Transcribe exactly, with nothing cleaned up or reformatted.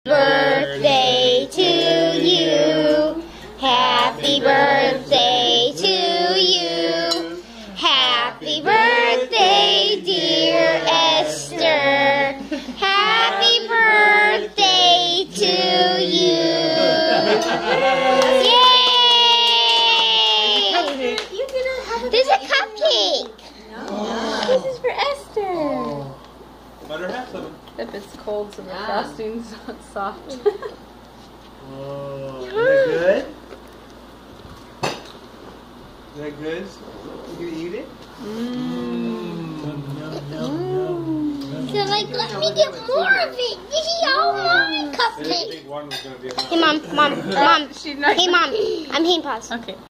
Birthday to you. Happy birthday to you. Happy birthday, dear Esther. Happy birthday to you. Yay! There's a cupcake. This is for Esther. Let her have some. If it's cold, so the frosting's not soft. Oh, is that good? Is that good? You gonna eat it? Mmm. So, like, let me get more of it. This is all my cupcake. One was gonna be enough. Hey, Mom, Mom, Mom. She's not. Hey, Mom. I'm hitting pause. Okay.